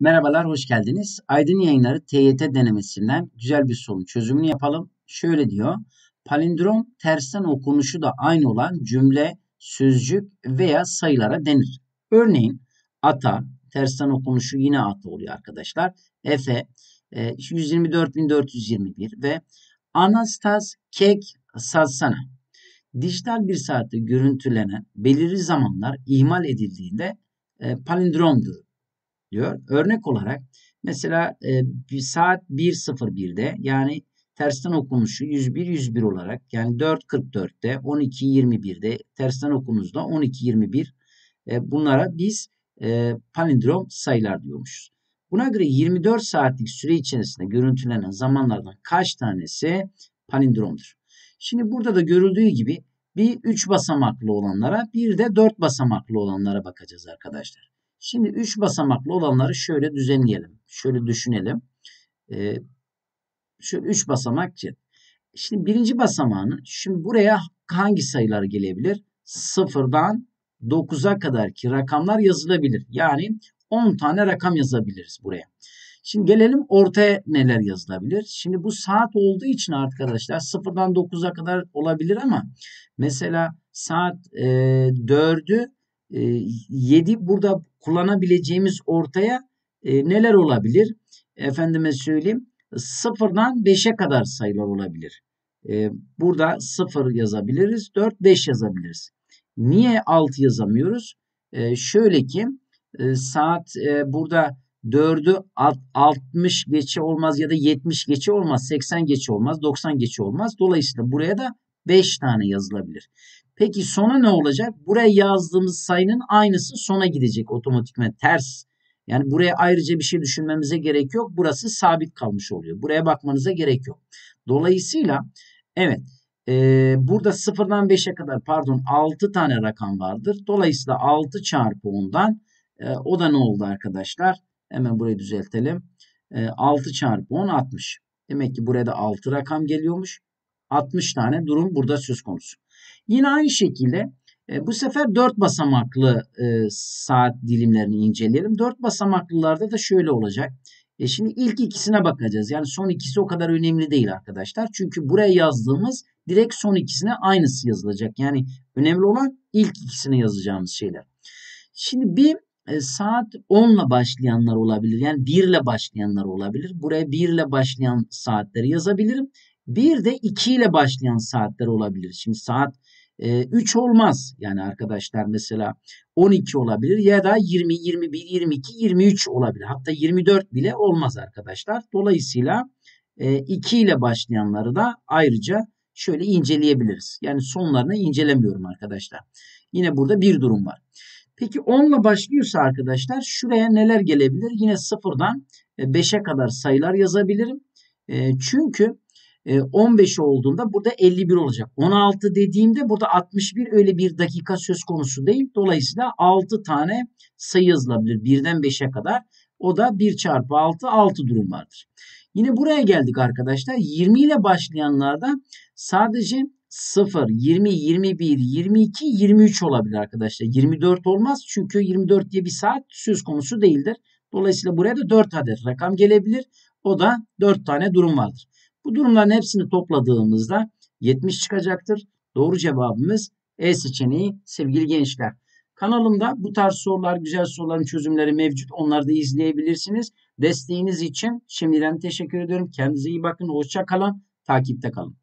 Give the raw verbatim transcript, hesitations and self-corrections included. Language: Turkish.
Merhabalar, hoş geldiniz. Aydın Yayınları T Y T denemesinden güzel bir sorunun çözümünü yapalım. Şöyle diyor. Palindrom tersten okunuşu da aynı olan cümle, sözcük veya sayılara denir. Örneğin ata, tersten okunuşu yine ata oluyor arkadaşlar. Efe, e, yüz yirmi dört bin dört yüz yirmi bir ve Anastas kek satsana. Dijital bir saatte görüntülenen belirli zamanlar ihmal edildiğinde e, palindromdur diyor. Örnek olarak mesela e, bir saat bir sıfır birde yani tersten okunuşu yüz bir yüz bir olarak yani dört kırk dörtte on iki yirmi birde tersten okunuşda on iki yirmi bir e, bunlara biz e, palindrom sayılar diyormuşuz. Buna göre yirmi dört saatlik süre içerisinde görüntülenen zamanlardan kaç tanesi palindromdur? Şimdi burada da görüldüğü gibi bir üç basamaklı olanlara bir de dört basamaklı olanlara bakacağız arkadaşlar. Şimdi üç basamaklı olanları şöyle düzenleyelim. Şöyle düşünelim. Ee, şöyle üç basamak. Şimdi birinci basamağını şimdi buraya hangi sayılar gelebilir? sıfırdan dokuza kadar ki rakamlar yazılabilir. Yani on tane rakam yazabiliriz buraya. Şimdi gelelim ortaya neler yazılabilir. Şimdi bu saat olduğu için arkadaşlar sıfırdan dokuza kadar olabilir ama mesela saat e, dördü e, yedi burada kullanabileceğimiz ortaya e, neler olabilir? Efendime söyleyeyim sıfırdan beşe kadar sayılar olabilir. E, burada sıfır yazabiliriz. dört, beş yazabiliriz. Niye altı yazamıyoruz? E, şöyle ki e, saat e, burada dördü altmış geçe olmaz ya da yetmiş geçe olmaz. seksen geçe olmaz. doksan geçe olmaz. Dolayısıyla buraya da beş tane yazılabilir. Peki sona ne olacak? Buraya yazdığımız sayının aynısı sona gidecek otomatikman ters. Yani buraya ayrıca bir şey düşünmemize gerek yok. Burası sabit kalmış oluyor. Buraya bakmanıza gerek yok. Dolayısıyla evet e, burada sıfırdan beşe kadar pardon altı tane rakam vardır. Dolayısıyla altı çarpı ondan e, o da ne oldu arkadaşlar? Hemen burayı düzeltelim. E, altı çarpı on altmış. Demek ki buraya da altı rakam geliyormuş. altmış tane durum burada söz konusu. Yine aynı şekilde e, bu sefer dört basamaklı e, saat dilimlerini inceleyelim. dört basamaklılarda da şöyle olacak. E şimdi ilk ikisine bakacağız. Yani son ikisi o kadar önemli değil arkadaşlar. Çünkü buraya yazdığımız direkt son ikisine aynısı yazılacak. Yani önemli olan ilk ikisine yazacağımız şeyler. Şimdi bir e, saat on ile başlayanlar olabilir. Yani bir ile başlayanlar olabilir. Buraya bir ile başlayan saatleri yazabilirim. Bir de iki ile başlayan saatler olabilir. Şimdi saat e, üç olmaz. Yani arkadaşlar mesela on iki olabilir ya da yirmi, yirmi bir, yirmi iki, yirmi üç olabilir. Hatta yirmi dört bile olmaz arkadaşlar. Dolayısıyla e, iki ile başlayanları da ayrıca şöyle inceleyebiliriz. Yani sonlarını incelemiyorum arkadaşlar. Yine burada bir durum var. Peki on ile başlıyorsa arkadaşlar şuraya neler gelebilir? Yine sıfırdan beşe kadar sayılar yazabilirim. E, çünkü e, on beş olduğunda burada elli bir olacak. on altı dediğimde burada altmış bir öyle bir dakika söz konusu değil. Dolayısıyla altı tane sayı yazılabilir birden beşe kadar. O da bir çarpı altı, altı durum vardır. Yine buraya geldik arkadaşlar. yirmi ile başlayanlarda sadece sıfır, yirmi, yirmi bir, yirmi iki, yirmi üç olabilir arkadaşlar. yirmi dört olmaz çünkü yirmi dört diye bir saat söz konusu değildir. Dolayısıyla buraya da dört adet rakam gelebilir. O da dört tane durum vardır. Bu durumların hepsini topladığımızda yetmiş çıkacaktır. Doğru cevabımız E seçeneği sevgili gençler. Kanalımda bu tarz sorular, güzel soruların çözümleri mevcut. Onları da izleyebilirsiniz. Desteğiniz için şimdiden teşekkür ediyorum. Kendinize iyi bakın. Hoşça kalın. Takipte kalın.